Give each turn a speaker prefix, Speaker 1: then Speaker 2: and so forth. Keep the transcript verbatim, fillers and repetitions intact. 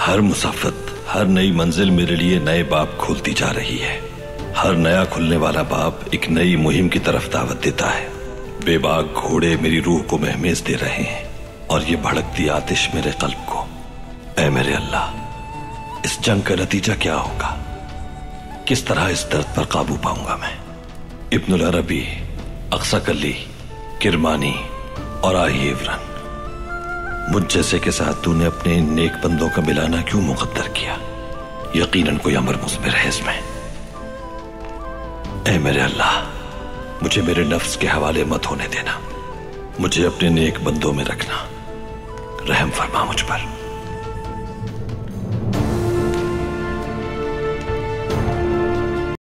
Speaker 1: हर मुसाफत, हर नई मंजिल मेरे लिए नए बाब खोलती जा रही है। हर नया खुलने वाला बाब एक नई मुहिम की तरफ दावत देता है। बेबाक घोड़े मेरी रूह को महमेज दे रहे हैं और ये भड़कती आतिश मेरे कल्ब को। ऐ मेरे अल्लाह, इस जंग का नतीजा क्या होगा? किस तरह इस दर्द पर काबू पाऊंगा मैं? इब्नुल अरबी, अक्सकली, किरमानी और आही इवरन, मुझ जैसे के साथ तूने अपने इन नेक बंदों का मिलाना क्यों मुकद्दर किया? यकीनन कोई अमर मुस्बिर है इसमें। ऐ मेरे अल्लाह, मुझे मेरे नफ्स के हवाले मत होने देना। मुझे अपने नेक बंदों में रखना। रहम फरमा मुझ पर।